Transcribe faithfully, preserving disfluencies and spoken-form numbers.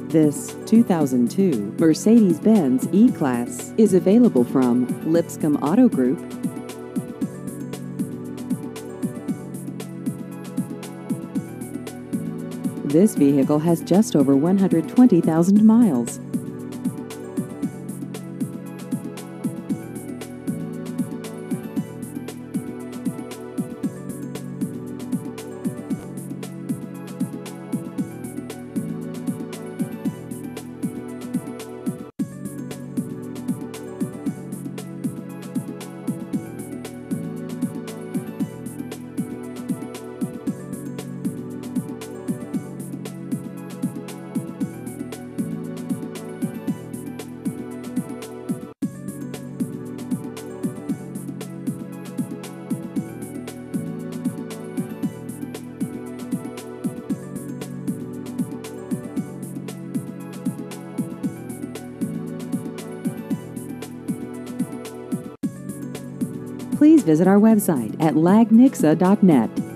This two thousand two Mercedes-Benz E-Class is available from Lipscomb Auto Group. This vehicle has just over one hundred twenty thousand miles. Please visit our website at lag nixa dot net.